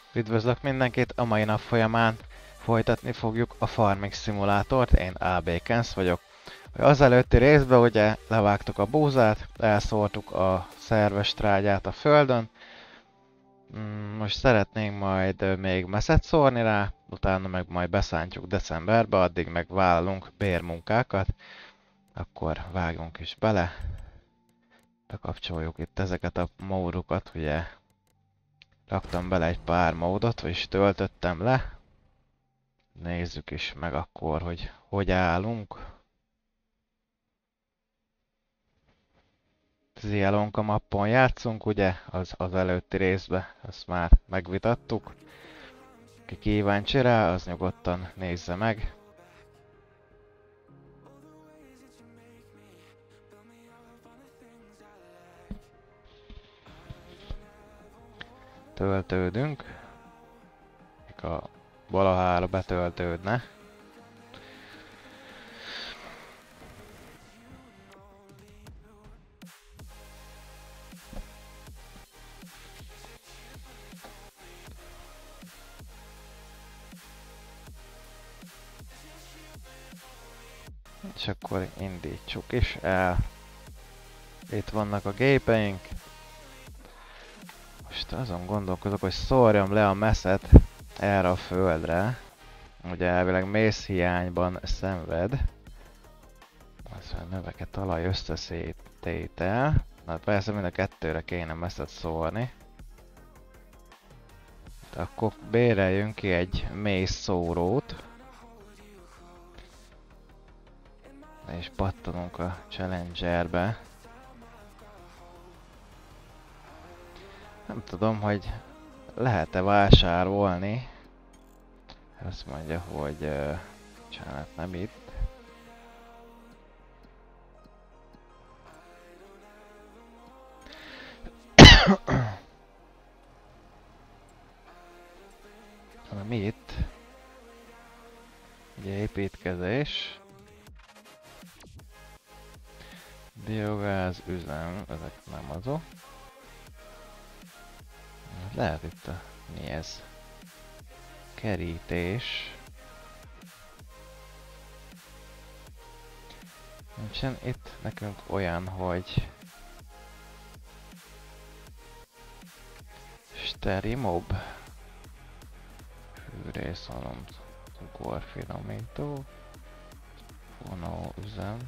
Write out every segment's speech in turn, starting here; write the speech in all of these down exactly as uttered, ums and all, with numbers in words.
Üdvözlök mindenkit! A mai nap folyamán folytatni fogjuk a Farming Simulátort. Én Albékensz vagyok. Az előtti részben ugye levágtuk a búzát, elszórtuk a szerves trágyát a földön. Most szeretnénk majd még meszet szórni rá, utána meg majd beszántjuk decemberbe, addig meg vállalunk bérmunkákat. Akkor vágjunk is bele. Bekapcsoljuk itt ezeket a módokat, ugye raktam bele egy pár módot, vagyis töltöttem le. Nézzük is meg akkor, hogy hogy állunk. Zielonka mappon játszunk, ugye? Az, az előtti részben, ezt már megvitattuk. Ki kíváncsi rá, az nyugodtan nézze meg. Töltődünk. A valahára betöltődne. És akkor indítsuk is el. Itt vannak a gépeink. Most azon gondolkozok, hogy szórjam le a meszet erre a földre. Ugye elvileg mézhiányban szenved. Az a növeket talaj összeszététel. Na hát persze mind a kettőre kéne meszet szórni. De akkor béreljünk ki egy méz szórót. És pattanunk a Challengerbe. Nem tudom, hogy lehet-e vásárolni. Azt mondja, hogy uh, csinálhat nem itt. Hanem itt. Ugye építkezés. Biogáz, üzem, ezek nem azok. Lehet itt a... mi ez? Kerítés. Nincsen itt nekünk olyan, hogy... Steri mob. Fűrészalom. Cukorfinomító. Fonó üzem.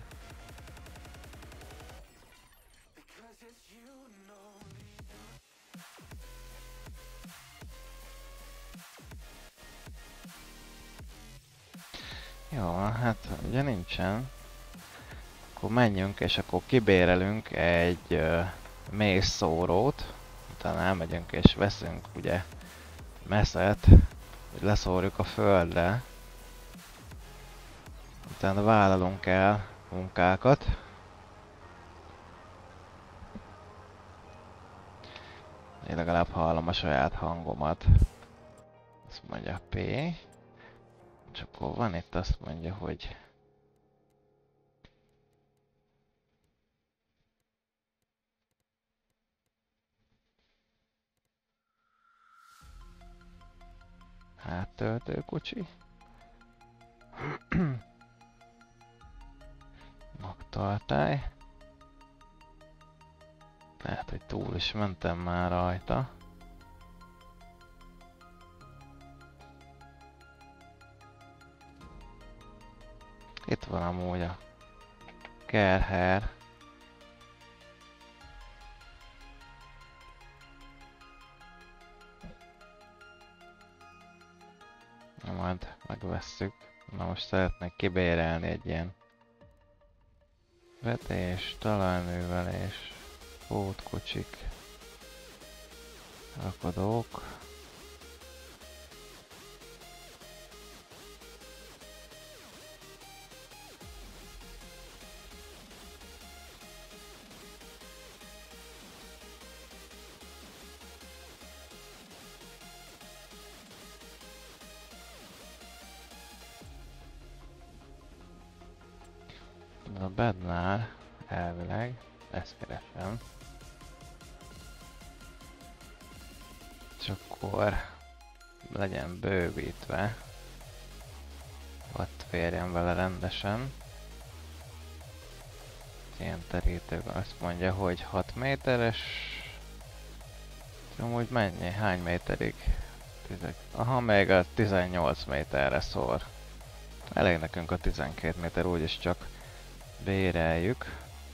Jó, hát ugye nincsen. Akkor menjünk és akkor kibérelünk egy uh, mézszórót. Utána elmegyünk és veszünk ugye meszet, hogy leszórjuk a földre. Utána vállalunk el munkákat. Én legalább hallom a saját hangomat. Azt mondja P. És akkor van itt, azt mondja, hogy háttöltő kocsi. Magtartály. Lehet, hogy túl is mentem már rajta. Itt van amúgy a Kerher. Na majd megvesszük. Na most szeretnék kibérelni egy ilyen vetés, talajművelés, pótkocsik, rakodók. A bednál elvileg ezt keresem. És akkor legyen bővítve. Ott férjen vele rendesen. Ilyen terítő azt mondja, hogy hat méteres. Amúgy mennyi? Hány méterig? Aha, még a tizennyolc méterre szól. Elég nekünk a tizenkét méter, úgyis csak béreljük.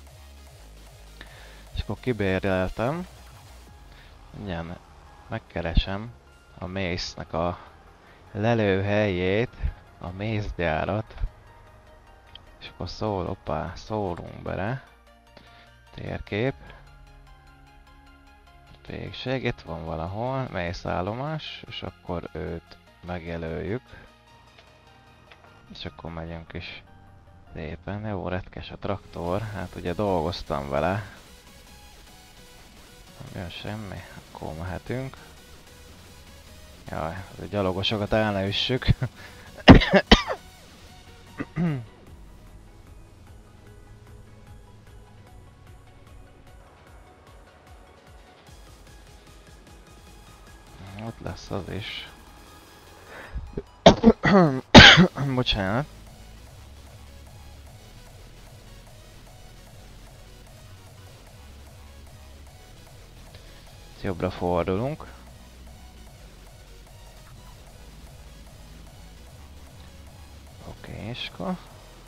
És akkor kibéreltem. Ugyan megkeresem a mésznek a lelőhelyét, a mészgyárat. És akkor szól, oppá, szólunk bele. Térkép. Végség, itt van valahol, mészállomás, és akkor őt megjelöljük. És akkor megyünk is szépen. Jó, retkes a traktor, hát ugye dolgoztam vele. Nem jön semmi, akkor mehetünk. Jaj, a gyalogosokat el ne üssük. Ott lesz az is. Bocsánat. Jobbra fordulunk. Oké, és akkor...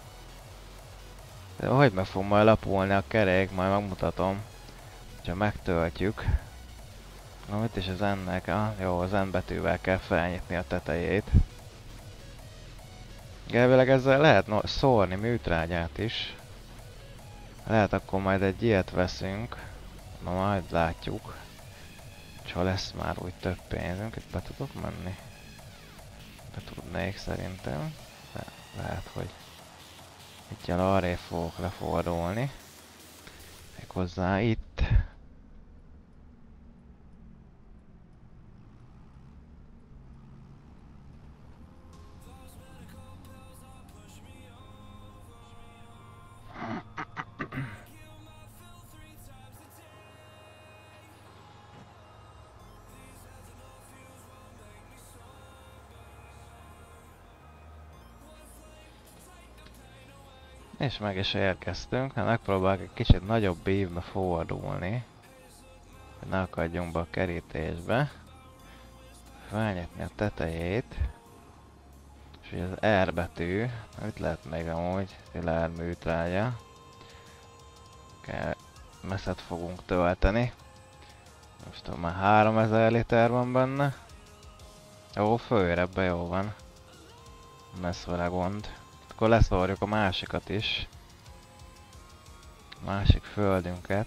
De hogy meg fog majd lapulni a kerék, majd megmutatom. Ha megtöltjük. Na, mit is az ennek? Ah, jó, az N betűvel kell felnyitni a tetejét. Elvileg ezzel lehet no szórni műtrágyát is. Lehet akkor majd egy ilyet veszünk. Na majd látjuk. És ha lesz már úgy több pénzünk, itt be tudok menni? Be tudnék szerintem. De lehet, hogy itt jel arrébb fogok lefordulni. Méghozzá itt. És meg is érkeztünk, hát megpróbálok egy kicsit nagyobb ívbe fordulni, hogy ne akadjunk be a kerítésbe. Felnyitni a tetejét. És ugye az R betű, itt lehet még amúgy szilárd műtrágya. Messzet fogunk tölteni. Most tudom, már háromezer liter van benne. Jó, főr, ebben jó van. Nem lesz vele gond. Akkor leszórjuk a másikat is. A másik földünket.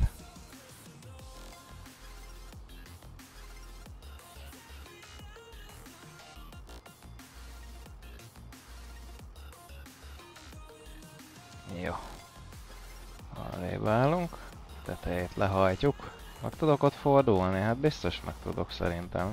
Jó. Arrébb állunk. Tetejét lehajtjuk. Meg tudok ott fordulni? Hát biztos meg tudok szerintem.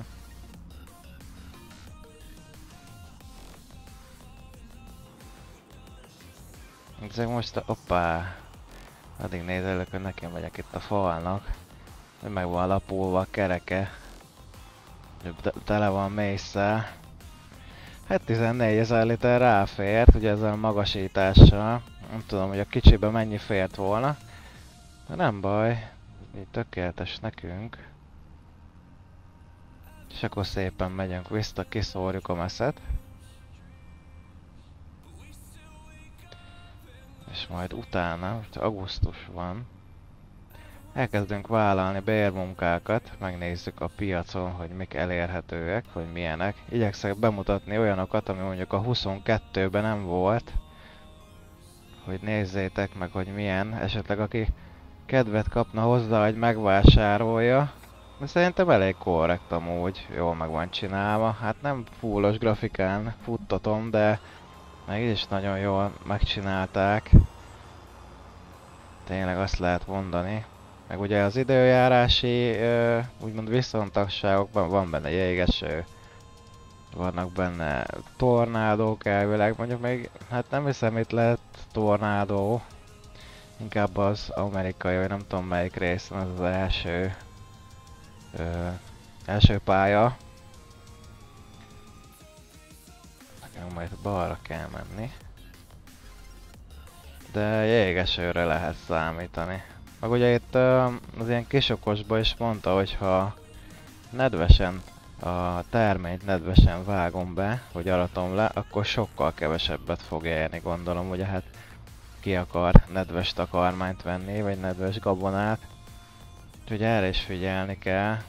Ezek most, hoppá, addig nézelök, hogy nekem megyek itt a falnak. Meg van lapulva a kereke. Tele van mésszel. Hát tizennégyezer liter ráfért, ugye ezzel a magasítással. Nem tudom, hogy a kicsibe mennyi fért volna. De nem baj, így tökéletes nekünk. És akkor szépen megyünk vissza, kiszórjuk a messzet. És majd utána, most augusztus van, elkezdünk vállalni bérmunkákat, megnézzük a piacon, hogy mik elérhetőek, hogy milyenek. Igyekszek bemutatni olyanokat, ami mondjuk a huszonkettőben nem volt, hogy nézzétek meg, hogy milyen, esetleg aki kedvet kapna hozzá, hogy megvásárolja. De szerintem elég korrekt amúgy, jól meg van csinálva. Hát nem fullos grafikán futtatom, de meg is nagyon jól megcsinálták. Tényleg azt lehet mondani. Meg ugye az időjárási, ö, úgymond viszontagságokban van benne jégeső. Vannak benne tornádók elvileg, mondjuk még, hát nem hiszem itt lehet tornádó. Inkább az amerikai, vagy nem tudom melyik részen, az az első, ö, első pálya. itt balra kell menni. De jégesőre lehet számítani. Meg ugye itt az ilyen kisokosba is mondta, hogy ha nedvesen, a terményt nedvesen vágom be, hogy aratom le, akkor sokkal kevesebbet fog érni, gondolom, ugye hát ki akar nedves takarmányt venni, vagy nedves gabonát. Úgyhogy erre is figyelni kell.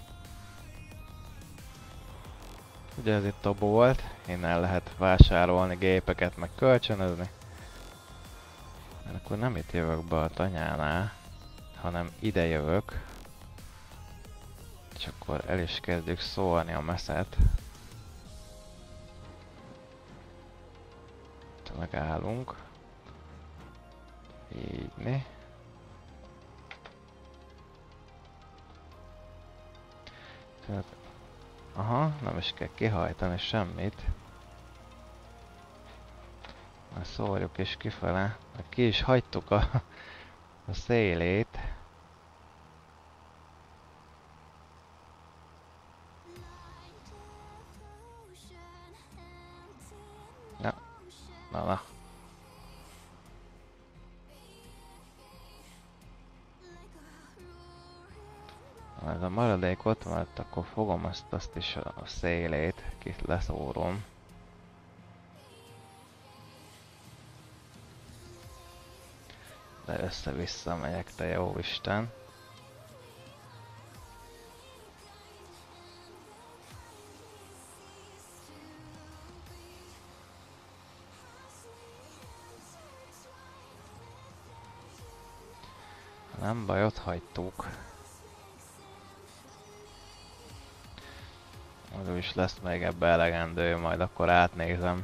Ugye ez itt a bolt, innen lehet vásárolni gépeket, meg kölcsönözni. Mert akkor nem itt jövök be a tanyánál, hanem ide jövök. És akkor el is kezdjük szórni a meszet. Itt megállunk. Így mi. Tehát, aha, nem is kell kihajtani semmit. Már szórjuk is kifele. Ki is hagytuk a, a szélét. Na, na, na. Ha ez a maradék ott van, akkor fogom azt, azt is a szélét, kit leszórom. De össze-vissza megyek, te jó Isten. Nem baj, ott hagytuk. Az is lesz még ebbe elegendő, majd akkor átnézem.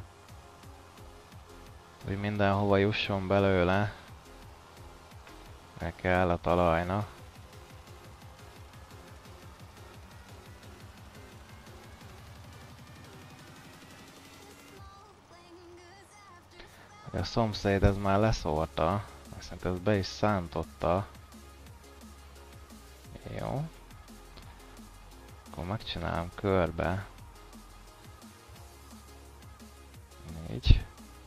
Hogy mindenhova jusson belőle. Meg kell a talajna. A szomszéd ez már leszórta. Azt ez be is szántotta. Jó. Akkor megcsinálom körbe. Így.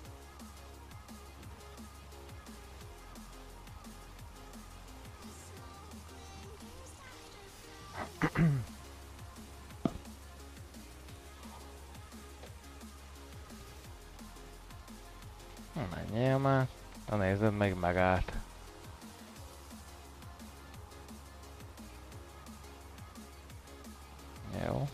Menjél már. Na nézed, még megállt. Jó.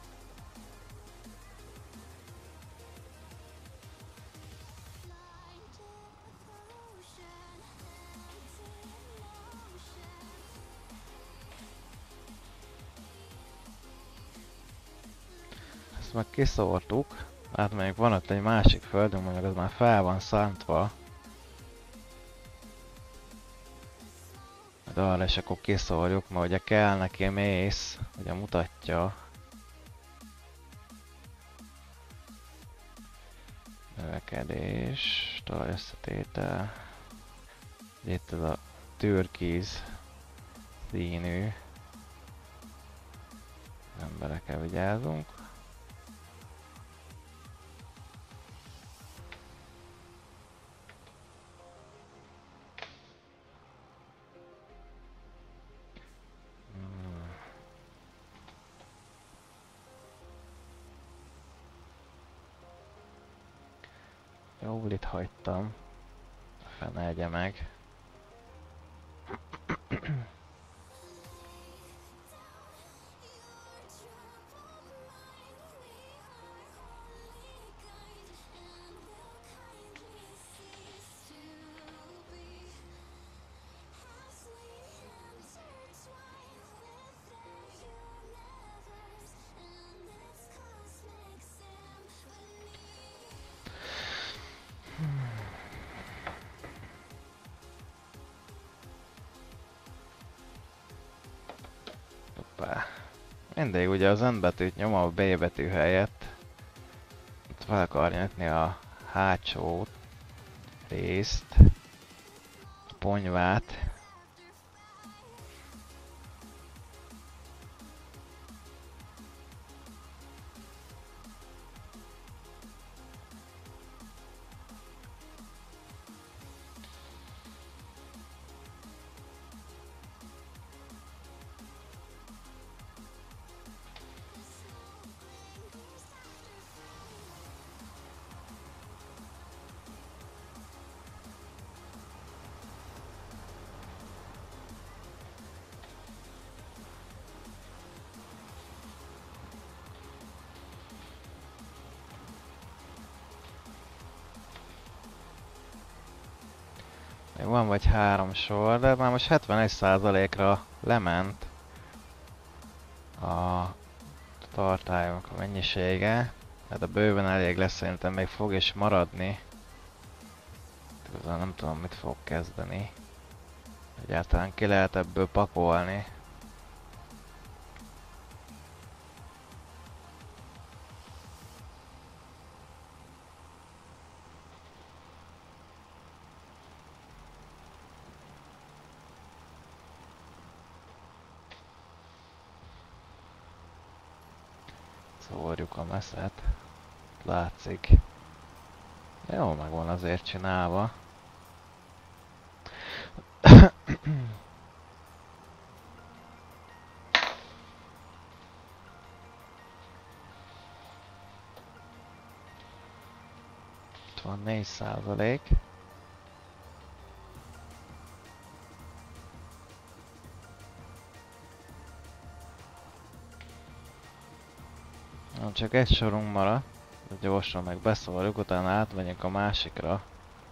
Ezt meg kiszórtuk. Hát még van ott egy másik földünk, mondjuk az már fel van szántva. De arra is akkor kiszórjuk, mert ugye kell neki mész, ugye mutatja. Növekedés, talaj összetétel. Itt ez a türkiz színű. Emberekkel vigyázunk. Jól itt hagytam. Fene egye meg. Mindig ugye az N betűt nyom a B betű helyett. Itt fel akar nyitni a hátsó részt, a ponyvát. Még van vagy három sor, de már most hetvenegy százalékra lement a tartályunk a mennyisége. Hát a bőven elég lesz, szerintem még fog is maradni. Igazán nem tudom, mit fog kezdeni. Egyáltalán ki lehet ebből pakolni. Szórjuk a meszet. Látszik. Jó, meg van azért csinálva. Itt van négy százalék. Csak egy sorunk maradt. Gyorsan meg beszórjuk, utána átmegyünk a másikra.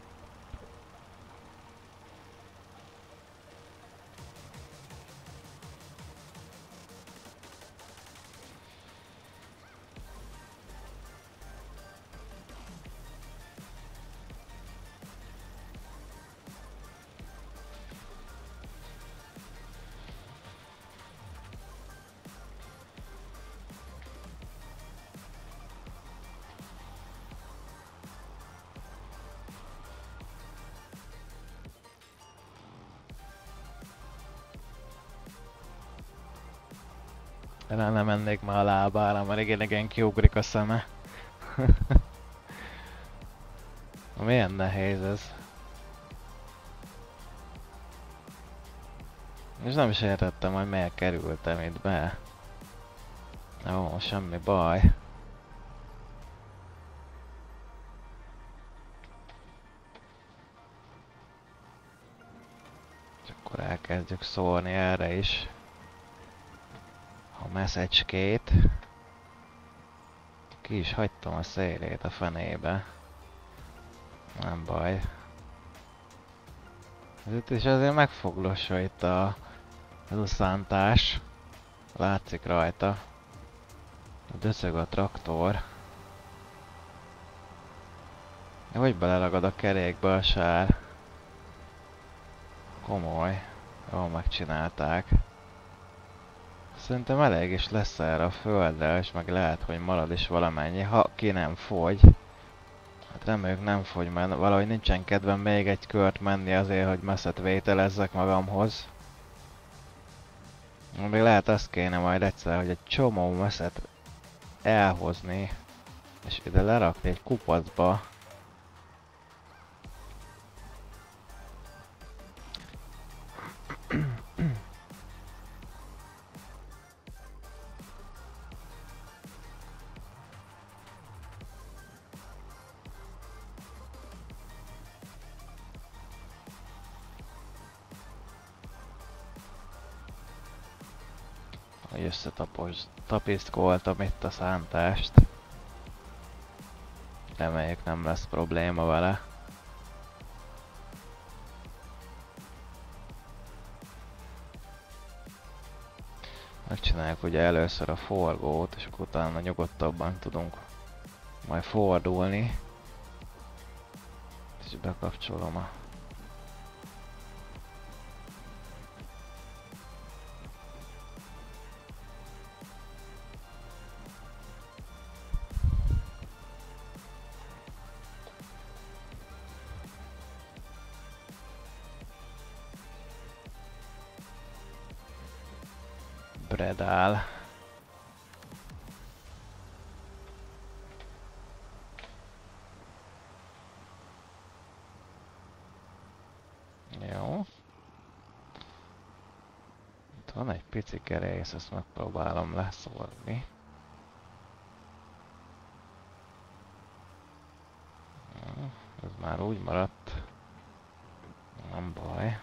Rá nem mennék már a lábára, mert igen, igen kiugrik a szeme. Milyen nehéz ez. És nem is értettem, hogy miért kerültem itt be. Jó, semmi baj. És akkor elkezdjük szórni erre is a messzecskét. Ki is hagytam a szélét a fenébe. Nem baj. Ez itt is azért megfoglosva itt a luszántás. Látszik rajta. Döcög a traktor. Hogy beleragad a kerékbe a sár? Komoly. Jól megcsinálták. Szerintem elég is lesz erre a földre, és meg lehet, hogy marad is valamennyi, ha ki nem fogy. Hát reméljük nem fogy, mert valahogy nincsen kedvem még egy kört menni azért, hogy messzet vételezzek magamhoz. Még lehet azt kéne majd egyszer, hogy egy csomó messzet elhozni, és ide lerakni egy kupacba. Hogy összetapiszkoltam itt a szántást. Reméljük nem lesz probléma vele. Megcsináljuk ugye először a forgót, és akkor utána nyugodtabban tudunk majd fordulni. És bekapcsolom a Bredál. Jó. Itt van egy pici kerész, ezt megpróbálom leszórni. Ez már úgy maradt. Nem baj.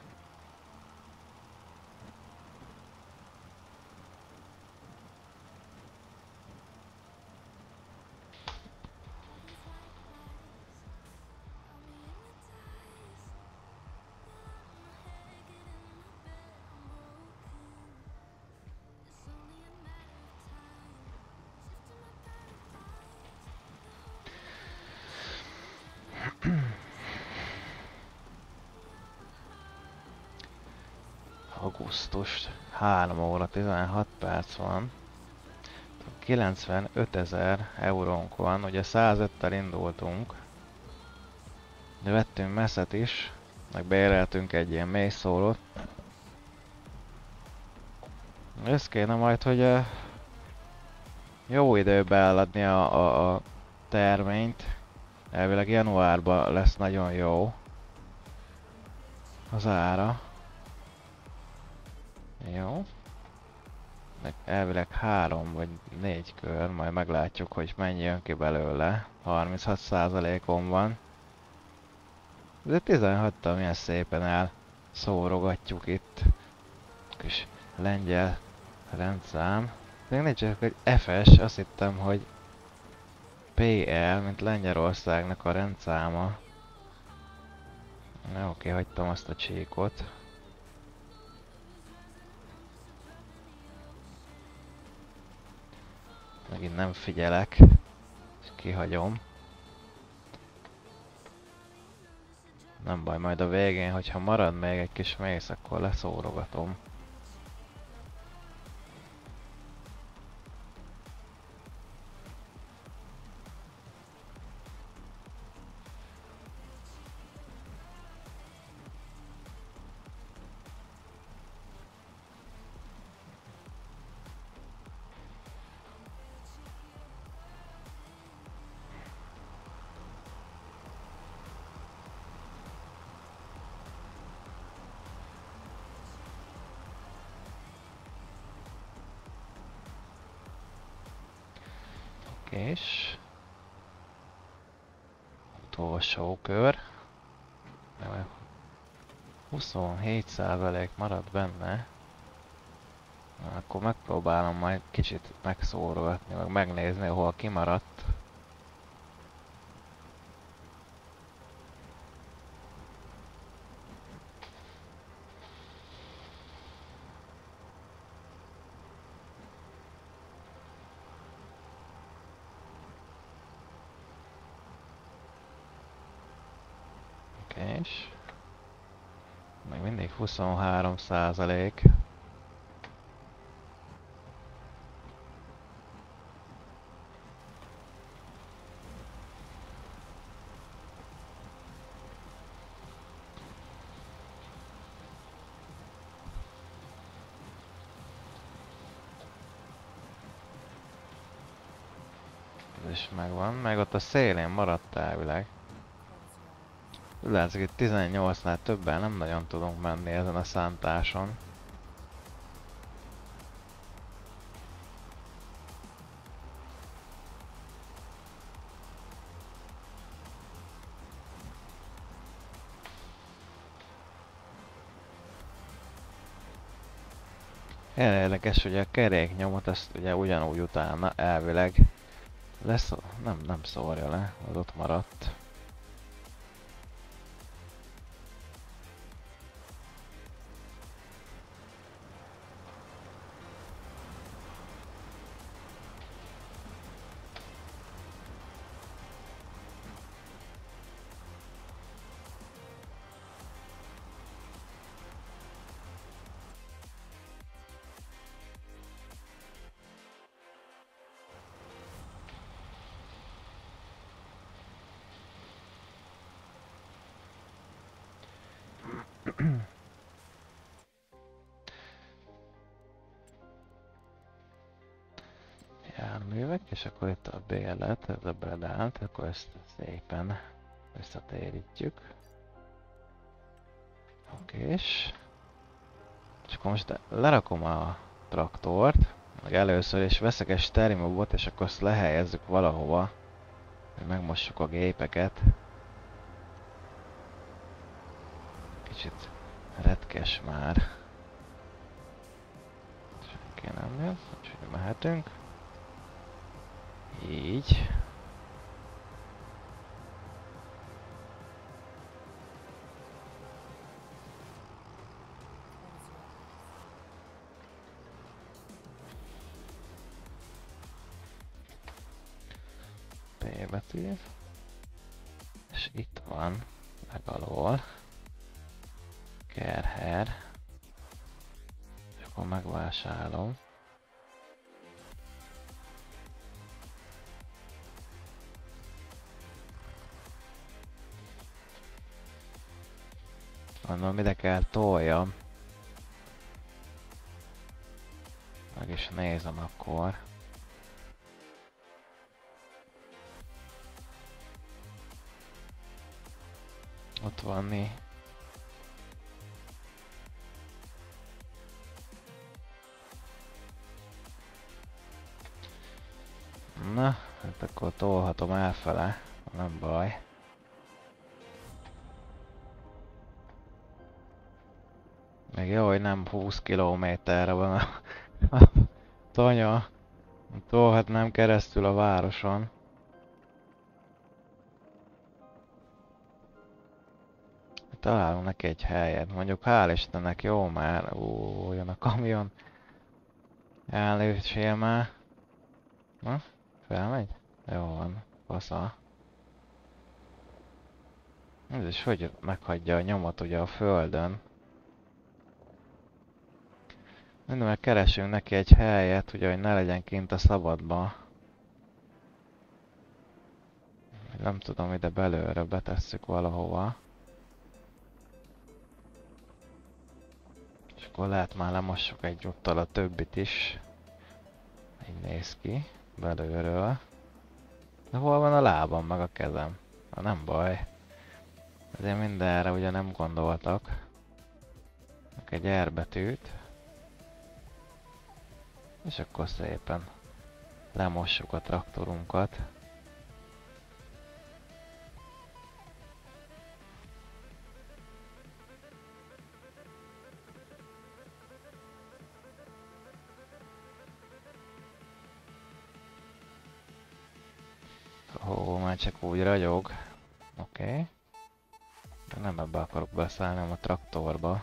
augusztus, három óra tizenhat perc van. kilencvenötezer eurónk van, ugye százöttel indultunk. De vettünk messzet is, meg béreltünk egy ilyen mély szólót. Ez kéne majd, hogy uh, jó időbe eladni a, a, a terményt. Elvileg januárban lesz nagyon jó az ára. Jó. Elvileg három vagy négy kör, majd meglátjuk, hogy mennyi jön ki belőle. harminchat százalékon van. De tizenhattal milyen szépen elszórogatjuk itt. Kis lengyel rendszám. Még nincs csak egy ef es, azt hittem, hogy pé el, mint Lengyelországnak a rendszáma. Na oké, hagytam azt a csíkot. Megint nem figyelek, és kihagyom. Nem baj, majd a végén, hogyha marad még egy kis mész, akkor leszórogatom. És utolsó kör. huszonhét százalék maradt benne. Na, akkor megpróbálom majd kicsit megszórogatni, meg megnézni, hol kimaradt. És még mindig huszonhárom százalék. Ez is megvan, meg ott a szélén maradt elvileg. Látszik, hogy tizennyolcnál többen nem nagyon tudunk menni ezen a szántáson. Érdekes, hogy a keréknyomot ezt ugye ugyanúgy utána elvileg lesz, nem, nem szórja le, az ott maradt. Járművek, és akkor itt a bérlet, ez a bedált, akkor ezt szépen visszatérítjük. Oké, és akkor most lerakom a traktort, meg először is veszek egy sterimobot, és akkor azt lehelyezzük valahova, hogy megmossuk a gépeket. Kicsit retkes már. Senki nem jön, úgyhogy mehetünk. Így. P betű. És itt van legalól Kerher. Akkor megvásárolom. Mondom, ide kell toljam. Meg is nézem akkor. Ott van mi? Na, hát akkor tolhatom elfele, nem baj. Még jó, hogy nem húsz kilométerre van a, a tanya. Tolhatnám keresztül a városon. Találunk neki egy helyet. Mondjuk hál' Istennek jó már. Ó, jön a kamion. Ellépsél már. Na, felmegy? Jó van, fasza. Ez is hogy meghagyja a nyomot ugye a földön. Mindent meg keresünk neki egy helyet, ugye, hogy ne legyen kint a szabadba. Nem tudom, ide belőle betesszük valahova. És akkor lehet már lemossuk egyúttal a többit is. Így néz ki, belőről. De hol van a lábam, meg a kezem? Na, nem baj. Ezért mindenre ugye nem gondoltak. Egy R betűt. És akkor szépen lemossuk a traktorunkat. Ó, már csak úgy ragyog. Oké. Okay. De nem ebbe akarok beszállni, hanem a traktorba.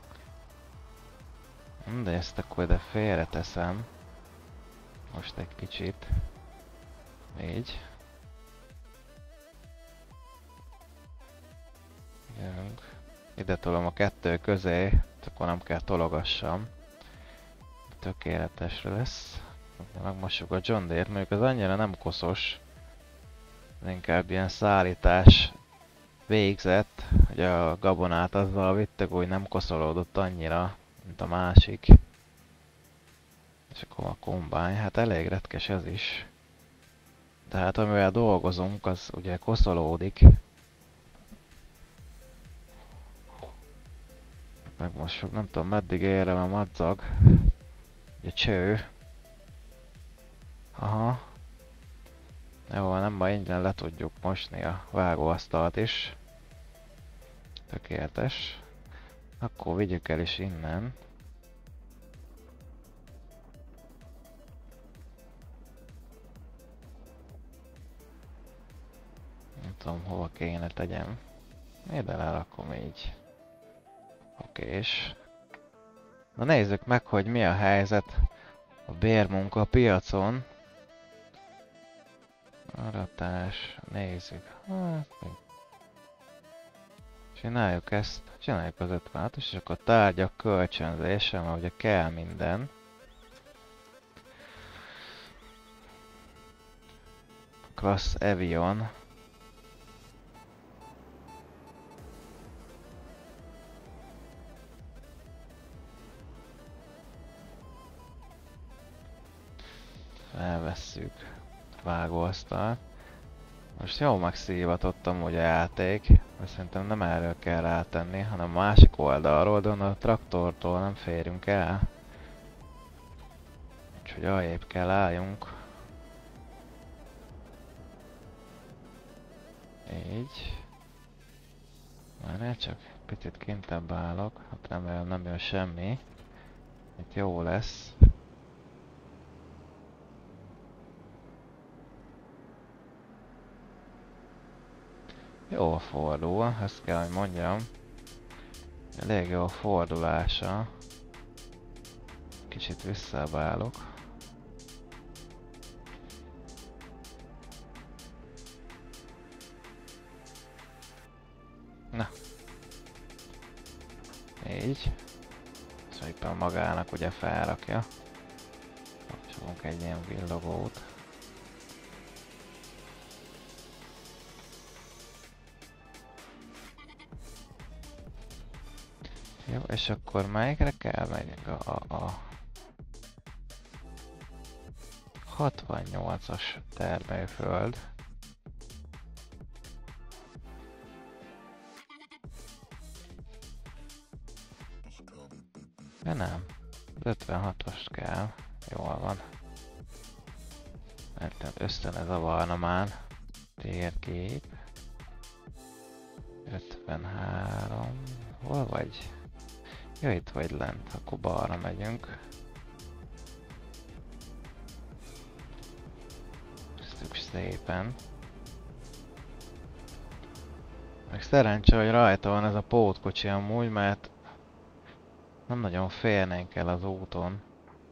De ezt akkor ide félre teszem. Most egy kicsit. Így. Jövünk. Ide tolom a kettő közé, akkor nem kell tologassam. Tökéletes lesz. Megmossuk a John Deere-t, mondjuk az annyira nem koszos. Inkább ilyen szállítás végzett, hogy a gabonát azzal vittük, úgy nem koszolódott annyira, mint a másik. És akkor a kombány, hát elég retkes ez is. Tehát amivel dolgozunk, az ugye koszolódik. Megmossuk, nem tudom meddig érem a madzag. Ugye cső. Aha. Jó, nem baj, ingyen le tudjuk mosni a vágóasztalt is. Tökéletes. Akkor vigyük el is innen. Nem tudom, hova kéne tegyem. Ide lerakom így. Okés. Na nézzük meg, hogy mi a helyzet a bérmunka piacon. Aratás, nézzük. Hát, csináljuk ezt, csináljuk az ötvenetes, és akkor tárgyak kölcsönzése, mert ugye kell minden. Class Avion. Felvesszük vágóasztalt. Most jól megszívatottam ugye a játék, mert szerintem nem erről kell rátenni, hanem a másik oldalról, de a traktortól nem férünk el. Úgyhogy arrébb kell álljunk. Így. Már csak picit kintebb állok, hát remélem nem jön semmi. Itt jó lesz. Jó a fordul, ezt kell, hogy mondjam. Elég jó a fordulása. Kicsit visszabálok. Na. Így. És éppen magának ugye felrakja. Kapcsolunk egy ilyen villogót. Jó, és akkor melyikre kell megyünk? A, a, a hatvannyolcas termőföld. De nem. ötvenhatos kell. Jól van. Mert ösztönöz a Varnamán. Térkép. ötvenhárom. Hol vagy? Ja, itt vagy lent. Akkor balra megyünk. Köszönjük szépen. Meg szerencse, hogy rajta van ez a pótkocsi amúgy, mert nem nagyon férnénk el az úton.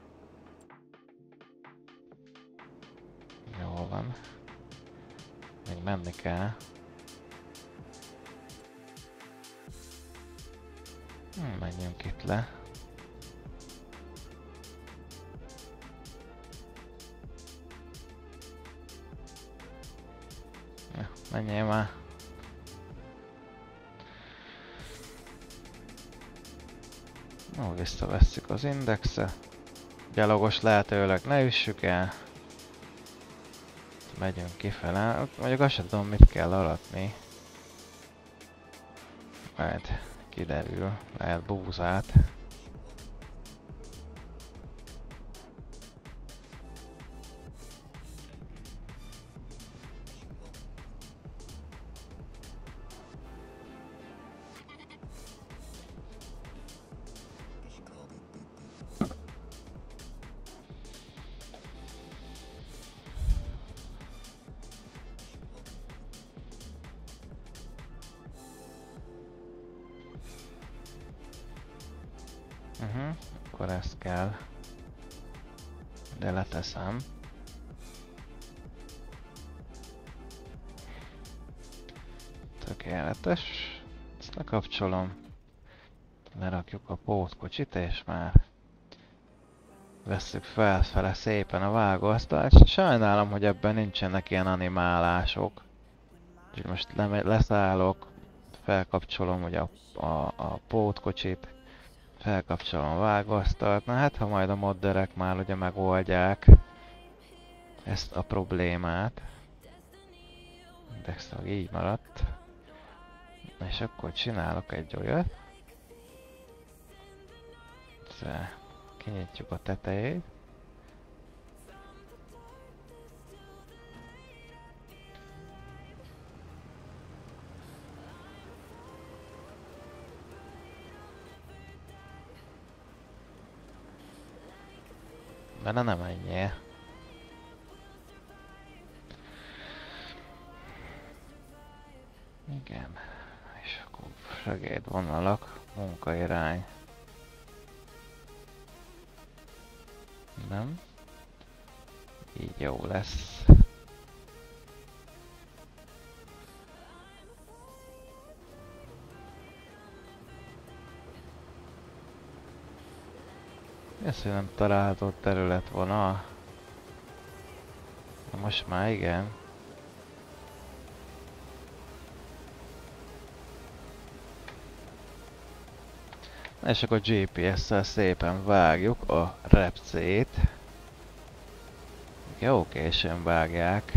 Jól van. Még menni kell. Hmm, menjünk itt le. Ja, menjél már. No, visszavesszük az indexet. Gyalogos lehetőleg ne üssük el. Megyünk kifele. Mondjuk azt sem tudom, mit kell aratni. Majd kiderül. Lehet búzát. Uh-huh. Akkor ezt kell. De leteszem. Tökéletes. Ezt lekapcsolom. Lerakjuk a pótkocsit és már vesszük felfele szépen a vágóasztalt. Sajnálom, hogy ebben nincsenek ilyen animálások. Úgyhogy most le leszállok, felkapcsolom ugye a, a, a pótkocsit. Felkapcsolom a vágóasztalt, na hát ha majd a modderek már ugye megoldják ezt a problémát. Indextag így maradt. És akkor csinálok egy olyat. Ezzel kinyitjuk a tetejét. De ne, nem menjél. Igen. És akkor segédvonalak, munkairány. Nem. Így jó lesz. Ez, hogy nem található területvonal. Na most már igen. És akkor gé pé es-szel szépen vágjuk a repcét. Jó későn vágják.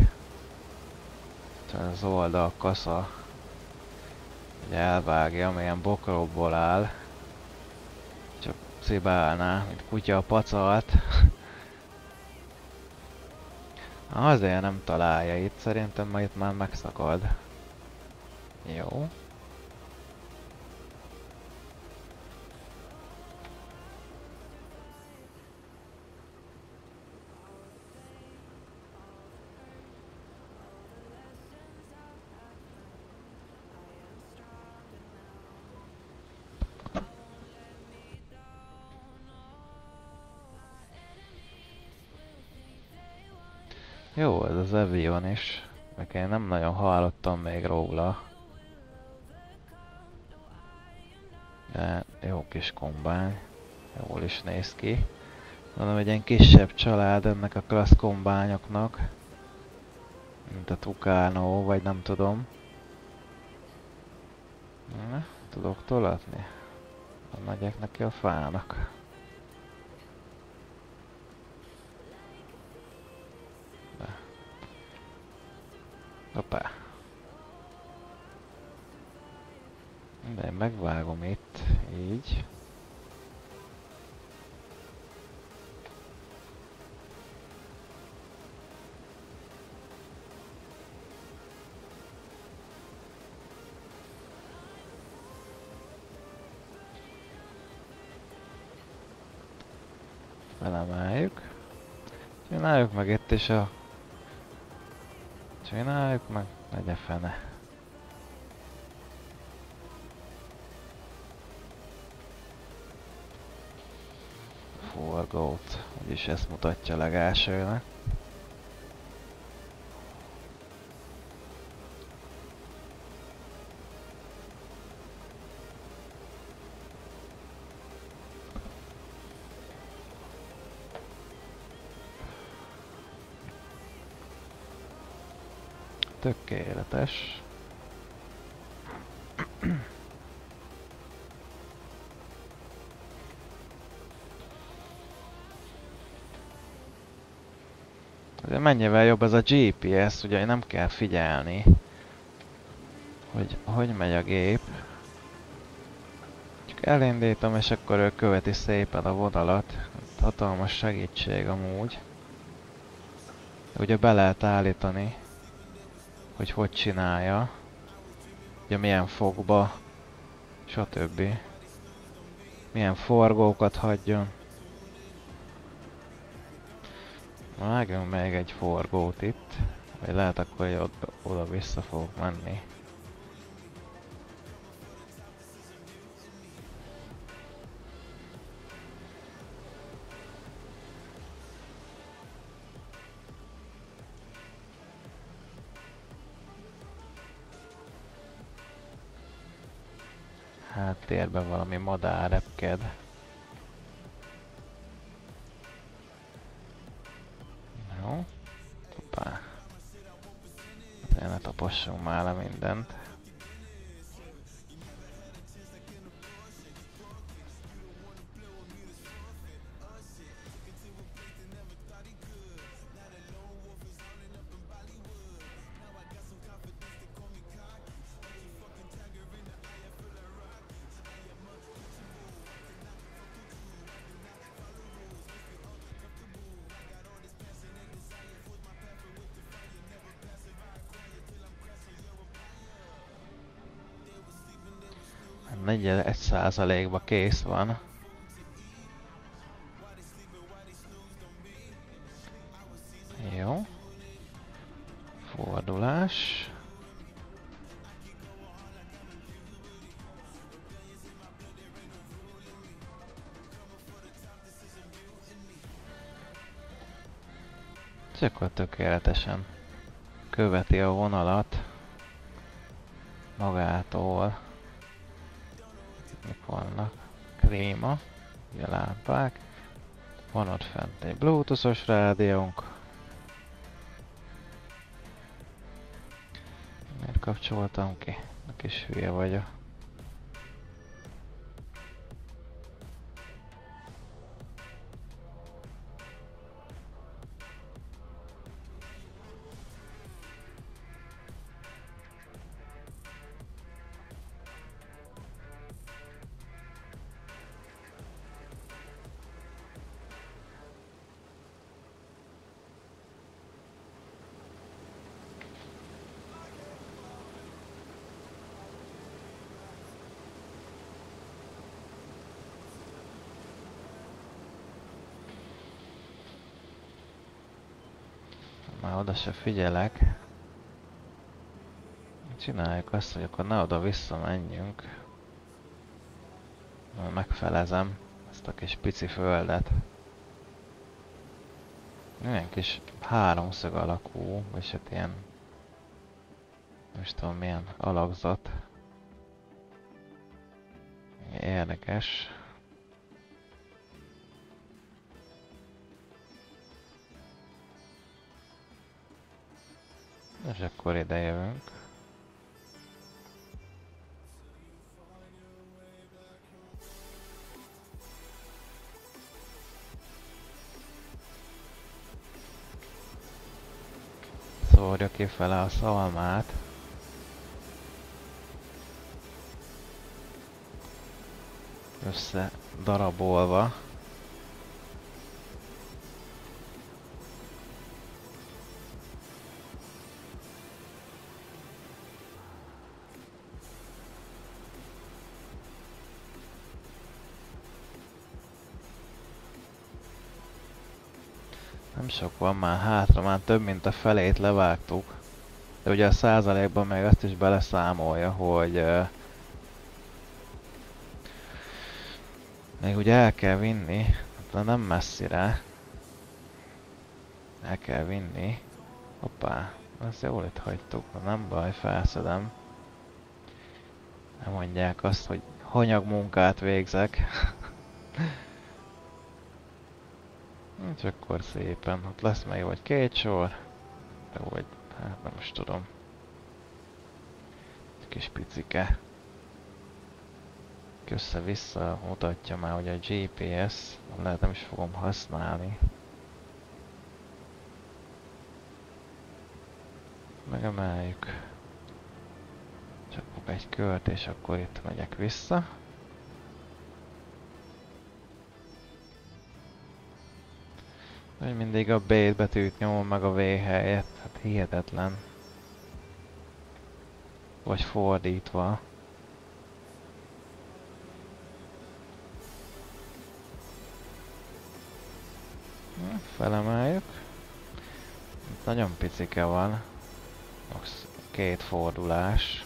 Az oldal kasza. Ugye elvágja, amilyen bokrokból áll. Csak cibálná, mint kutya a pacalt. Azért nem találja itt, szerintem majd itt már megszakad. Jó. Jó, ez az Evian is. Meg én nem nagyon hallottam még róla. De jó kis kombány. Jól is néz ki. Mondom, egy ilyen kisebb család ennek a klassz kombányoknak. Mint a Tucano, vagy nem tudom. Na, tudok tolatni? Megyek neki a fának. De. Hoppá. De én megvágom itt, így. Felemeljük. Csináljuk meg itt is a... Csináljuk meg, legyen fene. Forgót, úgyis ezt mutatja legelsőnek. Tökéletes. Azért mennyivel jobb ez a gé pé es, ugye nem kell figyelni, hogy hogy megy a gép. Csak elindítom, és akkor ő követi szépen a vonalat. Hatalmas segítség amúgy. De ugye be lehet állítani, hogy hogy csinálja. Ugye milyen fogba, stb. Milyen forgókat hagyjon. Vágjunk még egy forgót itt, vagy lehet akkor, hogy oda-vissza fogok menni. Háttérben valami madár repked. Jó. Hoppá. Ne tapossunk már le mindent. negyvenegy százalékba kész van. Jó. Fordulás. És akkor tökéletesen követi a vonalat magától. Mik vannak? Kréma, ugye lámpák. Van ott fent egy bluetoothos rádiónk. Miért kapcsoltam ki? A kis hülye vagyok. Már oda se figyelek. Csináljuk azt, hogy akkor ne oda-vissza menjünk. Megfelezem ezt a kis pici földet. Milyen kis háromszög alakú, és hát ilyen... Nem is tudom milyen alakzat. Érdekes. És akkor ide jövünk. Szórja kifele a szalmát. Össze darabolva. Nem sok van már hátra, már több mint a felét levágtuk. De ugye a százalékban meg azt is beleszámolja, hogy uh, még ugye el kell vinni, de nem messzire. El kell vinni. Hoppá, ezt jól itt hagytuk, nem baj, felszedem. Nem mondják azt, hogy hanyag munkát végzek. És akkor szépen, ott lesz még vagy két sor. De vagy, hát nem is tudom. Egy kis picike. Össze-vissza mutatja már, hogy a gé pé es, lehet nem is fogom használni. Megemeljük. Csapok egy kört, és akkor itt megyek vissza. Hogy mindig a B betűt nyomom meg a V helyett, hát hihetetlen. Vagy fordítva. Felemeljük. Nagyon picike van. Max két fordulás.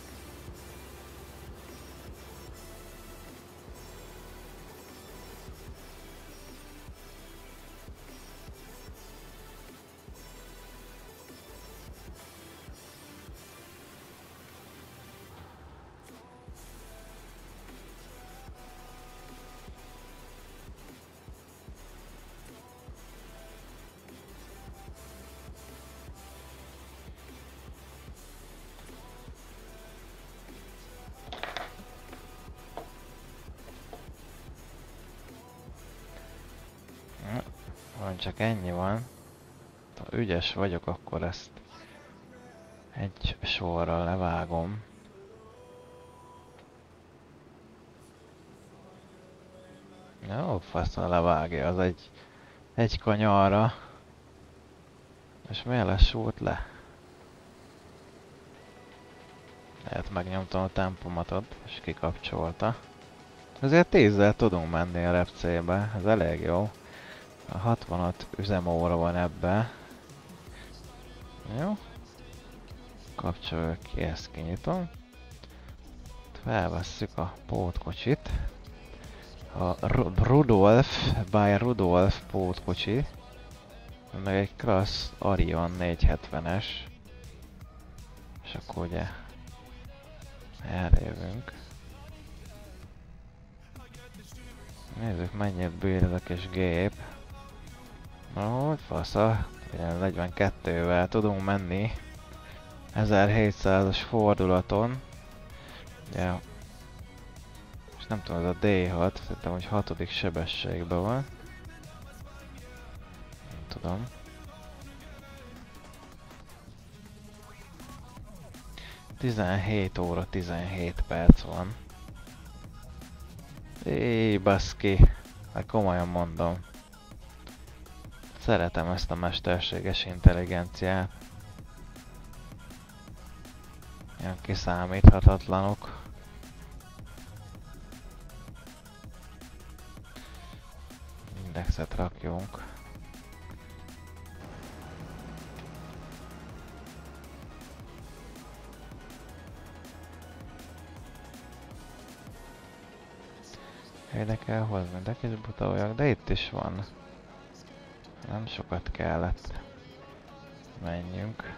Csak ennyi van. Ha ügyes vagyok, akkor ezt egy sorral levágom. Jó, faszal levágja, az egy, egy kanyarra. És miért lesúlt le? Lehet megnyomtam a tempomatot, és kikapcsolta. Azért tízzel tudunk menni a repcébe, ez elég jó. A hatvanöt üzemóra van ebbe. Jó. Kapcsoljuk ki, ezt kinyitom. Felvesszük a pótkocsit. A Rudolf, by Rudolf pótkocsi. Meg egy klassz Arion négyszázhetvenes. És akkor ugye eljövünk. Nézzük, mennyit bír ez a kis gép. Ahogy fasza, negyvenkettővel tudunk menni ezerhétszázas fordulaton. Ugye, és nem tudom, ez a D hat, szerintem, hogy hatodik sebességben van. Nem tudom. tizenhét óra tizenhét perc van. Éj, baszki, hát komolyan mondom. Szeretem ezt a mesterséges intelligenciát. Ilyen kiszámíthatatlanok. Indexet rakjunk. Ide kell hozni, de kis buta vagyok, de itt is van. Nem sokat kellett. Menjünk.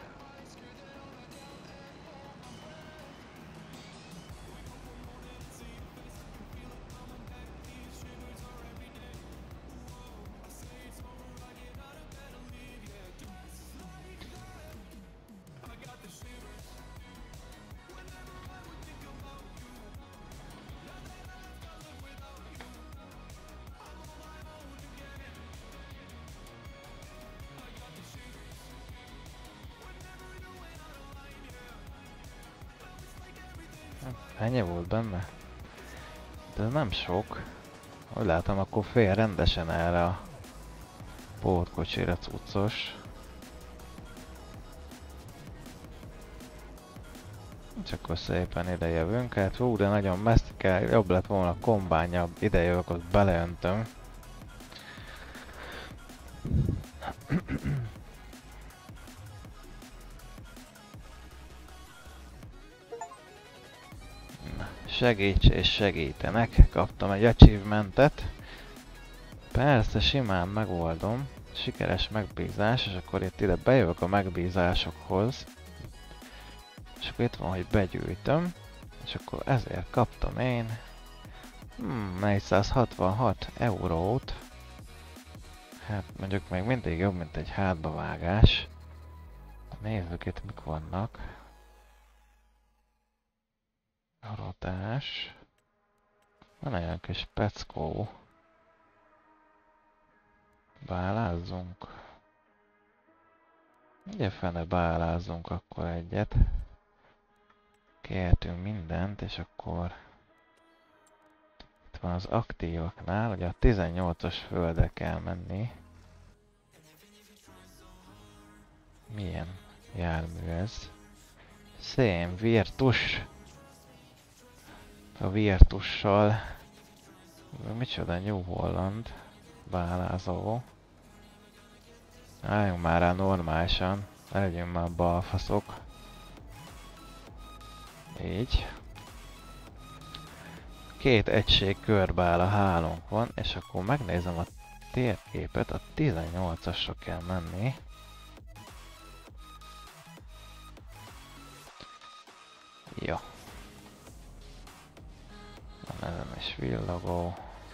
Ennyi volt benne? De ez nem sok. Úgy látom, akkor fél rendesen erre a pótkocsira cuccos. Csak akkor szépen ide jövünk. Hát hú, de nagyon messze kell, jobb lett volna a kombányabb. Ide jövök, ott beleöntöm. Segíts és segítenek. Kaptam egy achievementet. Persze, simán megoldom. Sikeres megbízás, és akkor itt ide bejövök a megbízásokhoz. És akkor itt van, hogy begyűjtöm. És akkor ezért kaptam én hmm, négyszázhatvanhat eurót. Hát mondjuk még mindig jobb, mint egy hátbavágás. Nézzük itt mik vannak. Rotás. Van olyan kis peckó. Bálázzunk. Ugye fene bálázzunk akkor egyet. Kértünk mindent, és akkor itt van az aktívaknál, ugye a tizennyolcas földre kell menni. Milyen jármű ez? Szém, Virtus. A Virtussal. Micsoda New Holland. Bálázó. Álljunk már rá normálisan. Ne legyünk már balfaszok. Így. Két egység körbál a hálónk van, és akkor megnézem a térképet, a tizennyolcasra kell menni. Jó. Van ezen is villogó.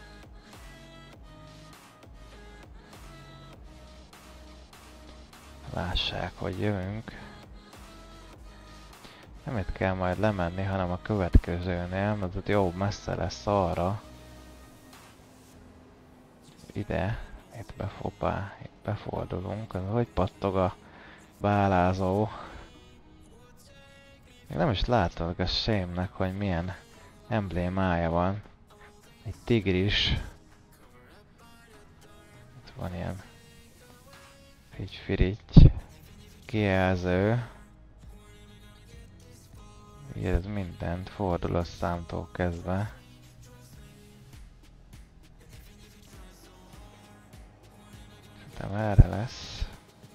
Lássák, hogy jövünk. Nem itt kell majd lemenni, hanem a következőnél, mert ott jó messze lesz arra. Ide, itt befopá, itt befordulunk. Hogy pattog a bálázó. Még nem is látod a sémnek, hogy milyen emblémája van. Egy tigris. Itt van ilyen figy-firigy kijelző. Ez mindent fordulatszámtól kezdve. Szerintem erre lesz.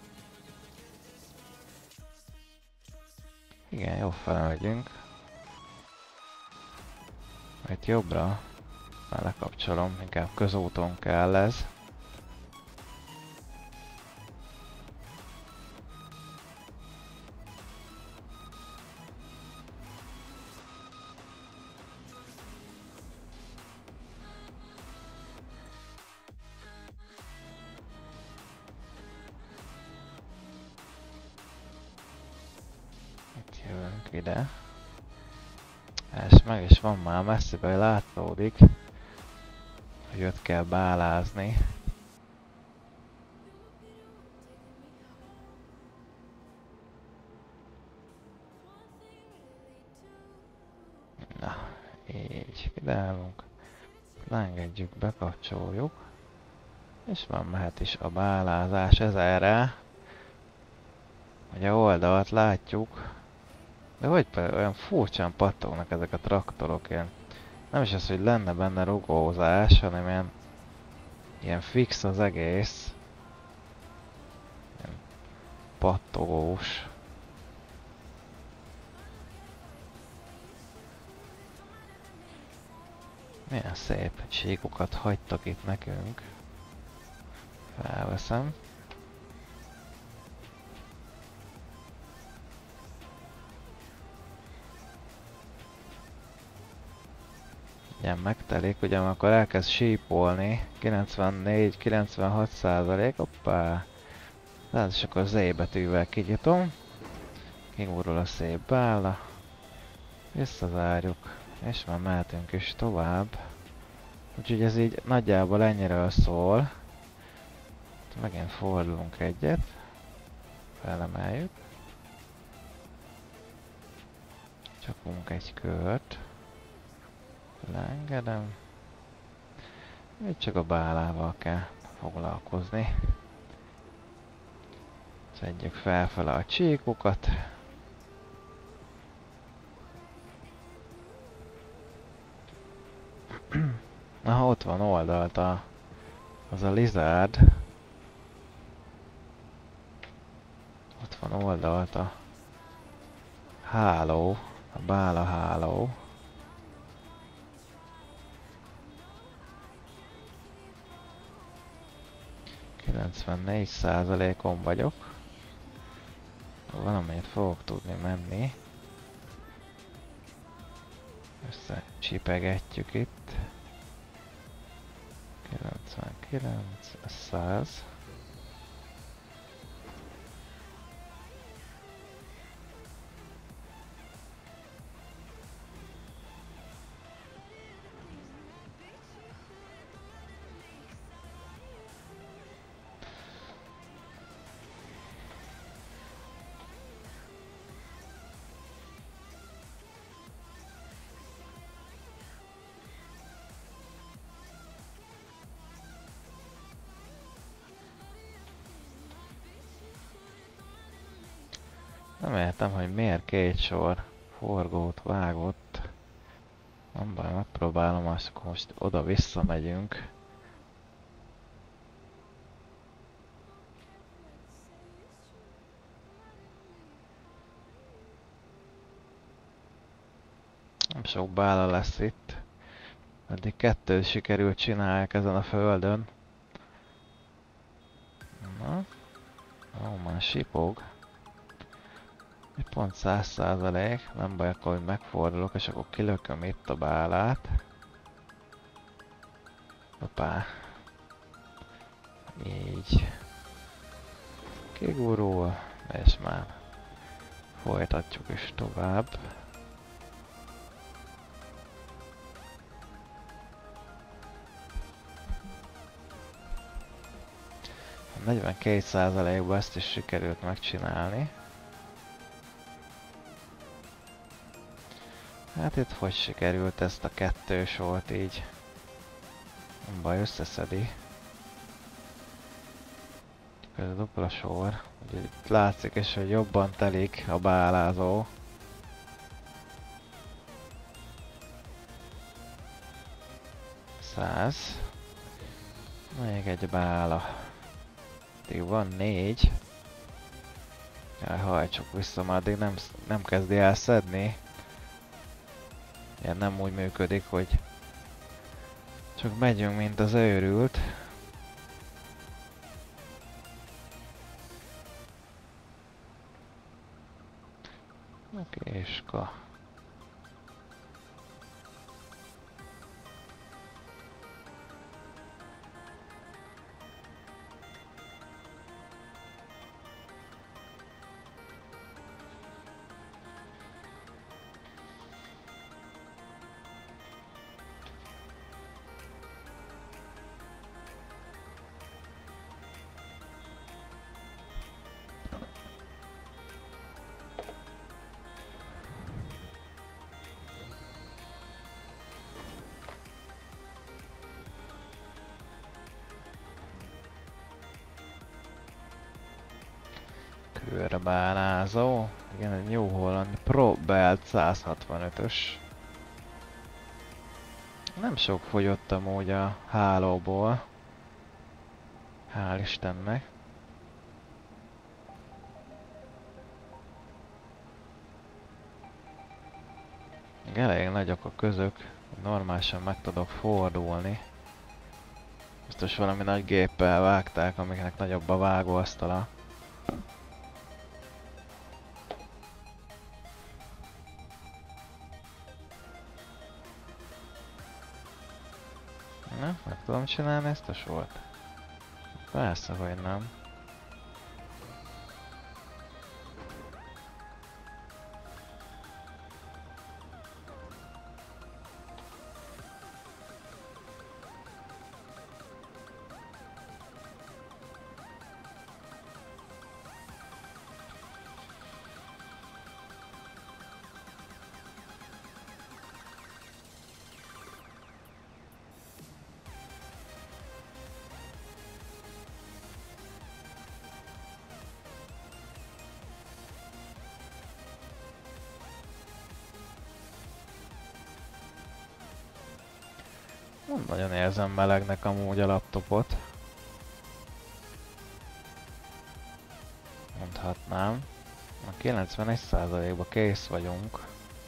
Igen, jó fele megyünk. Itt jobbra. Már lekapcsolom, inkább közúton kell ez. Ide. És meg is van már messziben, látódik, hogy ott kell bálázni. Na, így ideállunk. Leengedjük, bekapcsoljuk. És van mehet is a bálázás ezerre. Hogy a oldalt látjuk. De hogy olyan furcsán pattognak ezek a traktorok, ilyen. Nem is az, hogy lenne benne rugózás, hanem ilyen, ilyen fix az egész. Ilyen pattogós. Milyen szép síkokat hagytak itt nekünk. Felveszem. Igen, megtelik, ugye akkor elkezd sípolni, kilencvennégy kilencvenhat százalék, hoppá! Tehát és akkor Z betűvel kinyitom, kigurul a szép bála, visszazárjuk, és már mehetünk is tovább. Úgyhogy ez így nagyjából ennyiről szól. Megint fordulunk egyet, felemeljük. És Csapunk egy kört. Leengedem. Itt csak a bálával kell foglalkozni. Szedjük felfele a csíkokat. Aha, ott van oldalt a, az a lizárd. Ott van oldalt a háló, a bála háló. kilencvennégy százalékon vagyok. Valamelyet fogok tudni menni. Összecsipegetjük itt. kilencvenkilenc, száz. Nem értem, hogy miért két sor forgót vágott. Nem baj, megpróbálom, azt akkor most oda-vissza megyünk. Nem sok bála lesz itt. Eddig kettőt sikerült csinálják ezen a földön. Na. Ó, már sipog. Itt pont száz százalék, nem baj, akkor hogy megfordulok, és akkor kilököm itt a bálát. Hoppá. Így. Kigurul, és már folytatjuk is tovább. negyvenkét százalékban ezt is sikerült megcsinálni. Hát itt hogy sikerült ezt a kettős volt így? Nem baj, összeszedi. Ez a dupla sor. Ugye itt látszik is, hogy jobban telik a bálázó. száz. Még egy bála. Addig van négy. Hajtsuk vissza, már addig nem, nem kezdi el szedni. Ilyen nem úgy működik, hogy csak megyünk, mint az őrült. Oké, és ka. Körbálázó. Igen, egy New Holland Pro Belt száz hatvanötös. Nem sok fogyott amúgy a hálóból. Hál' Istennek. Elég nagyok a közök. Normálisan meg tudok fordulni. Biztos valami nagy géppel vágták, amiknek nagyobb a vágóasztala. Na, meg tudom csinálni ezt a sort? Persze, hogy nem. Nagyon érzem melegnek amúgy a laptopot. Mondhatnám. A kilencvenegy százalékban kész vagyunk.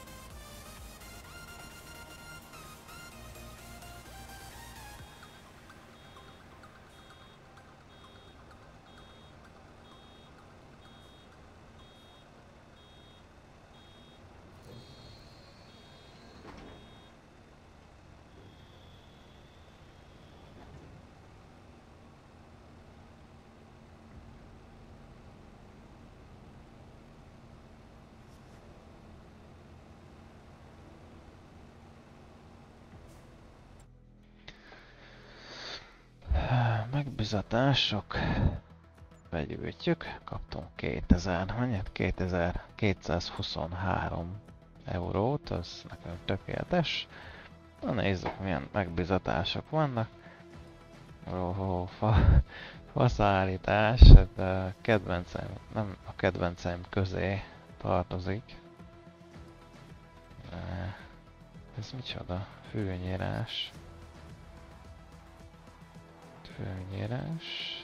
Megbizatások. Begyűjtjük. Kaptunk kétezer, mennyit? kétezer-kétszázhuszonhárom eurót, az nekünk tökéletes. Na nézzük, milyen megbizatások vannak. Oh, fa, faszállítás, de kedvencem, nem a kedvencem közé tartozik. De ez micsoda? Főnyírás. Főnyírás.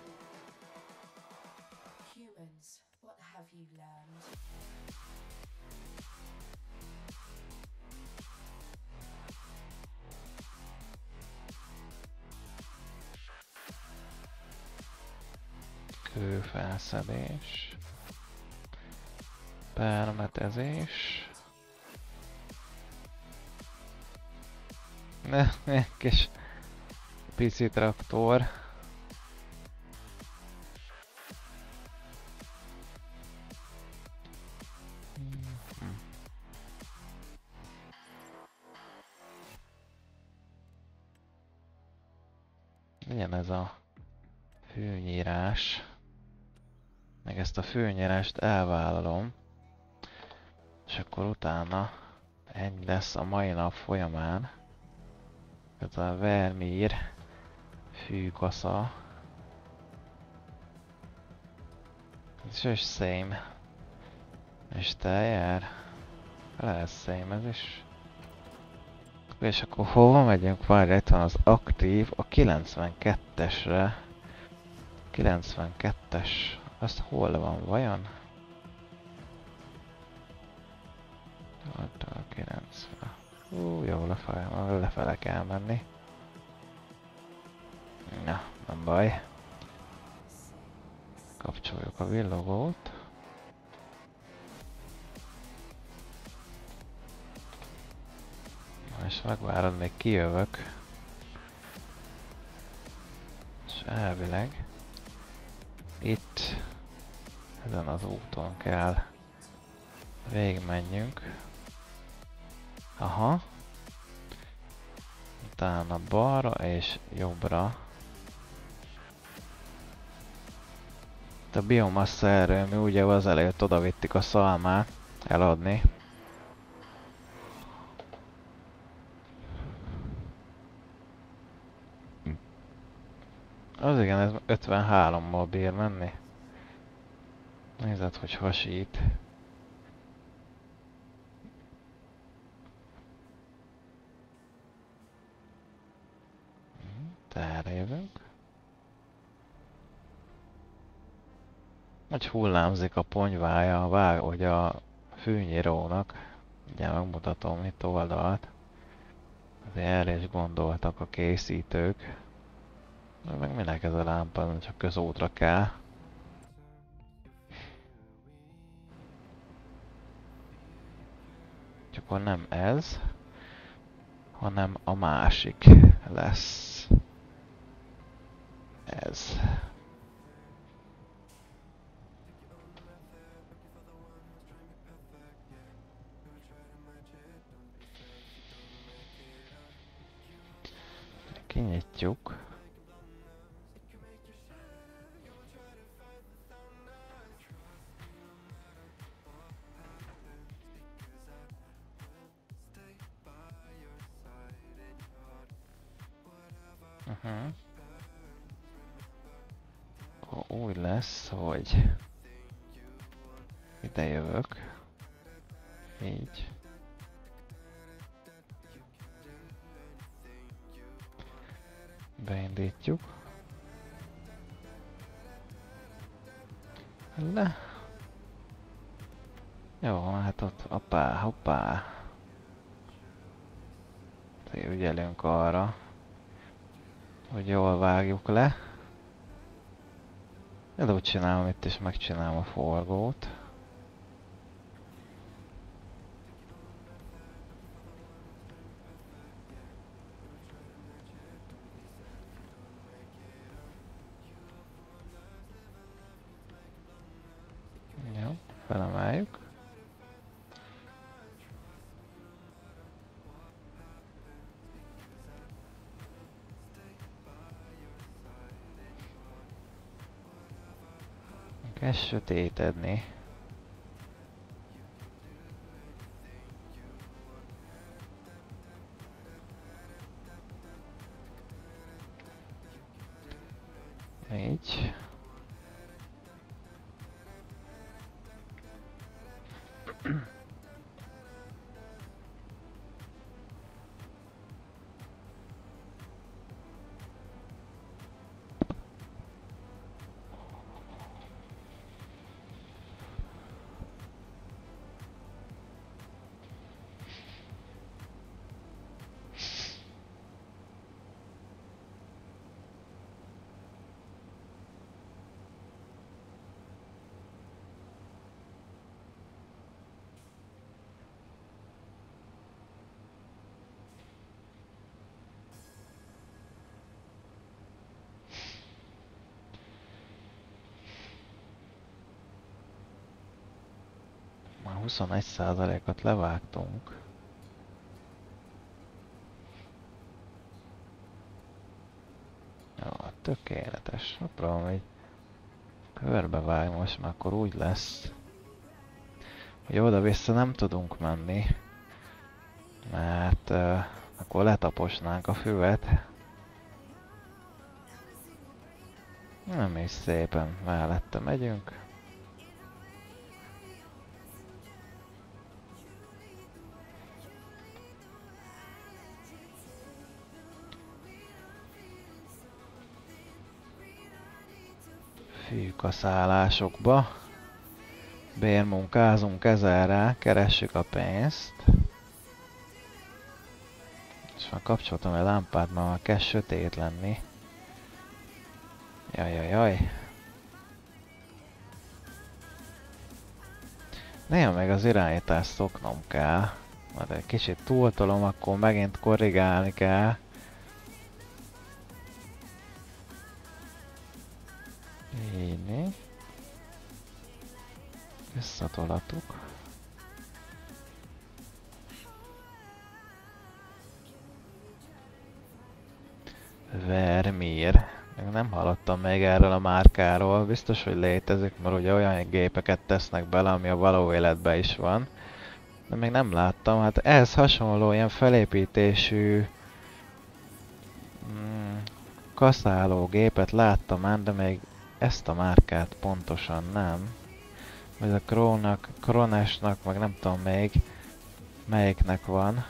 Humans, what have you learned? Kőfelszedés. Permetezés. Ne, ne, kis pici traktor. Milyen ez a főnyírás? Meg ezt a főnyírást elvállalom. És akkor utána ennyi lesz a mai nap folyamán. Ez a Vermeer fűkasza. Ez is same. És teljár. Lesz same ez is. És akkor hova megyünk? Várj, itt van az aktív, a kilencvenkettesre. kilencvenkettes. Az hol van vajon? Ott a kilencven. Hú, jó, lefele, lefele kell menni. Na, nem baj. Kapcsoljuk a villogót. És megvárod, még kijövök. És elvileg itt ezen az úton kell végigmenjünk. Aha. Utána balra és jobbra. A biomassa erőmű, ugye az előtt oda vittük a szalmát eladni. Az igen, ez ötvenhárommal bír menni. Nézd, hogy hasít. Erre jövünk. Hogy hullámzik a ponyvája, vág, hogy a fűnyírónak. Ugye megmutatom itt oldalt. Azért erre is gondoltak a készítők. Meg minek ez a lámpa, csak közútra kell. Csak akkor nem ez, hanem a másik lesz. Ez. Kinyitjuk. Uh-huh. Akkor úgy lesz, hogy ide jövök. Így. Beindítjuk. Le. Jó, hát ott, hoppá, hoppá. Ügyelünk arra, hogy jól vágjuk le. De úgy csinálom itt is, megcsinálom a forgót. Jó, felemeljük. Kezd sötétedni. Így. Már huszonegy százalékot levágtunk. Jó, tökéletes. Próbálom egy körbevágni, most már akkor úgy lesz, hogy oda-vissza nem tudunk menni, mert uh, akkor letaposnánk a füvet. Nem is szépen mellette megyünk. Fűkaszálásokba. Bérmunkázunk ezerrel, keressük a pénzt. És már kapcsoltam egy lámpát, mert már kezd sötét lenni. Jajjajjaj. Néha meg az irányítást szoknom kell. Majd egy kicsit túltolom, akkor megint korrigálni kell. Így. Visszatolatuk. Vermeer. Nem hallottam még erről a márkáról. Biztos, hogy létezik, mert ugye olyan gépeket tesznek bele, ami a való életben is van. De még nem láttam. Hát ehhez hasonló ilyen felépítésű mm, kaszáló gépet láttam már, de még ezt a márkát pontosan nem. Ez a Krónak, Kronesnak, meg nem tudom még melyiknek van.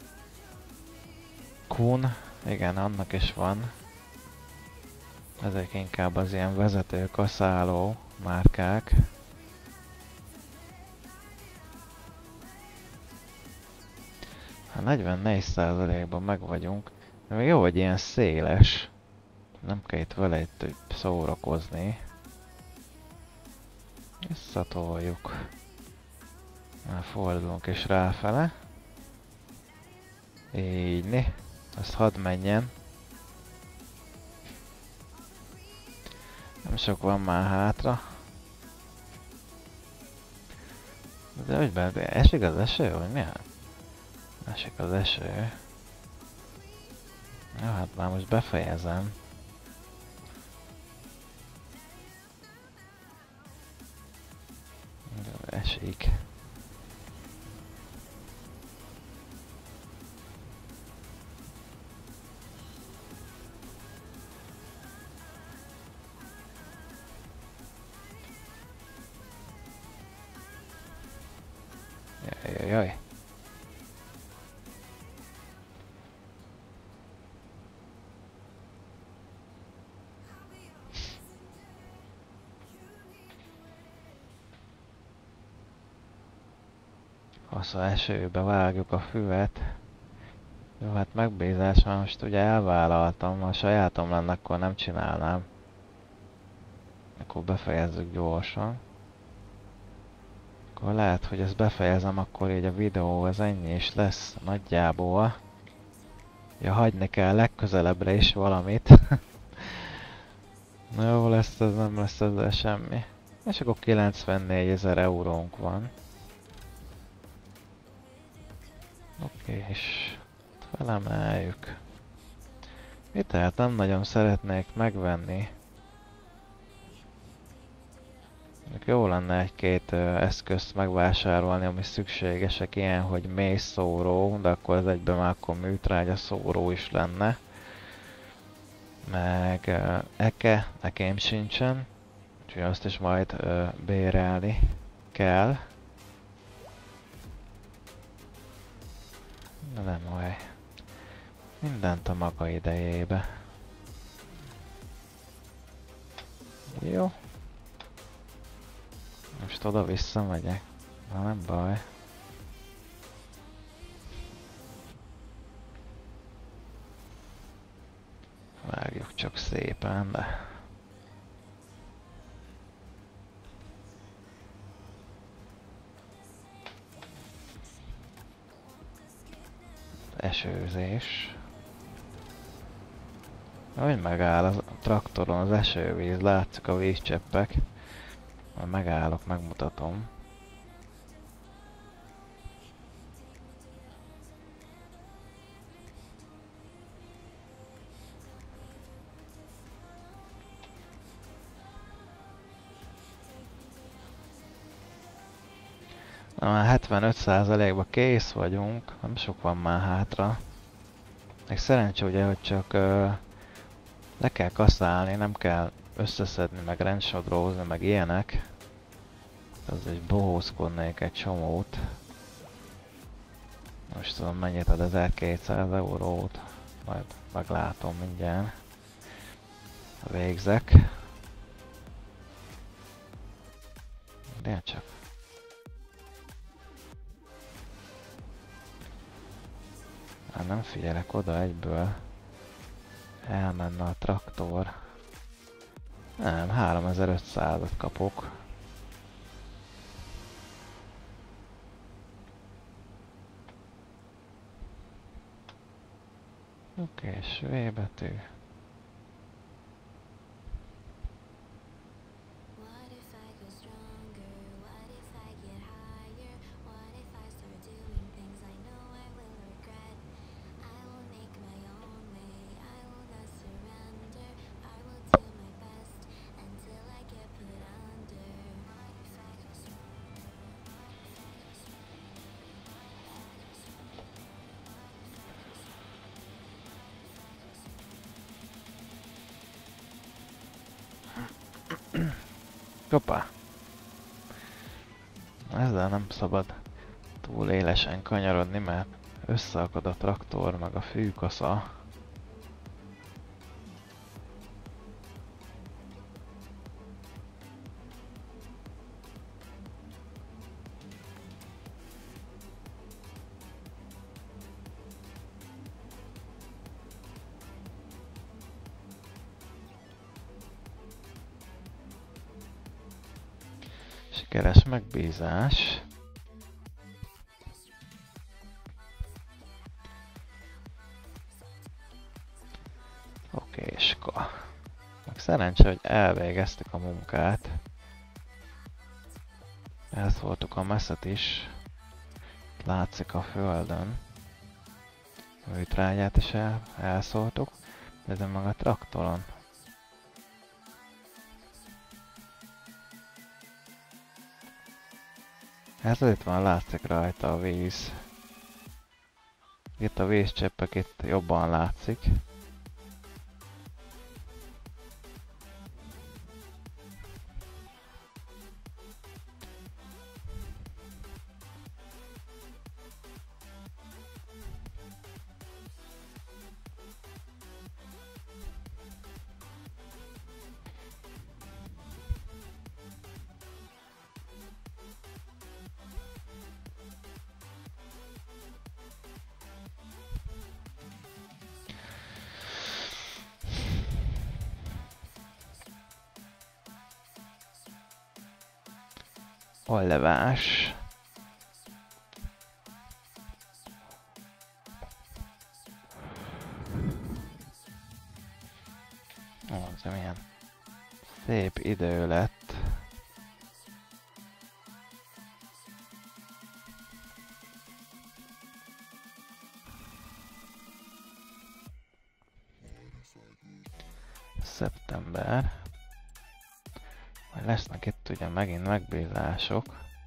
Kun, igen, annak is van. Ezek inkább az ilyen vezető kaszáló márkák. Hát negyvennégy százalékban meg vagyunk. De még jó, hogy ilyen széles. Nem kell itt vele itt szórakozni. Visszatoljuk. Már fordulunk is ráfele. Így né. Azt hadd menjen. Nem sok van már hátra. De hogy be, esik az eső, vagy mi? Esik az eső. Jó, hát már most befejezem. Esik. Jaj, jaj. az esőbe vágjuk a füvet. Jó, hát megbízás, mert most ugye elvállaltam, ha a sajátom lenne, akkor nem csinálnám. Akkor befejezzük gyorsan. Akkor lehet, hogy ezt befejezem, akkor így a videó az ennyi is lesz nagyjából. Ja, hagyni kell legközelebbre is valamit. Na jó lesz, ez nem lesz ezzel semmi. És akkor kilencvennégyezer eurónk van. Oké, és felemeljük. Mit tehát nem nagyon szeretnék megvenni. Jó lenne egy-két eszközt megvásárolni, ami szükségesek, ilyen, hogy mészszóró, de akkor az egyben már akkor műtrágya szóró is lenne. Meg uh, eke, nekém sincsen, úgyhogy azt is majd uh, bérelni kell. De nem baj. Mindent a maga idejébe. Jó. Most oda-vissza megyek. Na nem baj. Vágjuk csak szépen, de... Esőzés. Ahogy megáll a traktoron az esővíz, látszik a vízcseppek. Ha megállok, megmutatom. Na, már hetvenöt százalékban kész vagyunk, nem sok van már hátra. Még szerencsé ugye, hogy csak uh, le kell kaszálni, nem kell összeszedni, meg rendsodrózni, meg ilyenek. Az is bohózkodnék egy csomót. Most tudom mennyit ad, ezerkétszáz eurót. Majd meglátom mindjárt. Végzek. De csak. Hát nem figyelek oda egyből. Elmenne a traktor. Nem, háromezer-ötszázat kapok. Oké, okay, és V betű. Hoppá! Ezzel nem szabad túl élesen kanyarodni, mert összeakad a traktor, meg a fűkasza. Sikeres megbízás. Okéska. Meg szerencsé, hogy elvégeztük a munkát. Elszórtuk a messzet is. Látszik a földön. A műtrágyát is el, elszórtuk. De meg a traktoron. Ez itt van, látszik rajta a víz. Itt a vízcseppek itt jobban látszik. Hol levás? Ó, ez milyen szép idő lett. Szeptember. Majd lesznek itt ugye megint megbízások.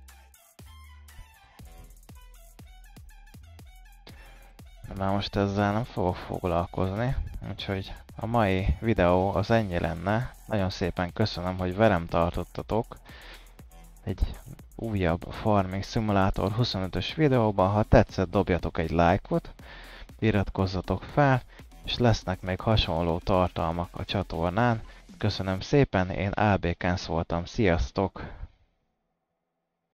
De már most ezzel nem fogok foglalkozni, úgyhogy a mai videó az ennyi lenne. Nagyon szépen köszönöm, hogy velem tartottatok egy újabb Farming Simulator huszonötös videóban. Ha tetszett, dobjatok egy lájkot, iratkozzatok fel, és lesznek még hasonló tartalmak a csatornán. Köszönöm szépen, én á bé Kenz voltam, sziasztok!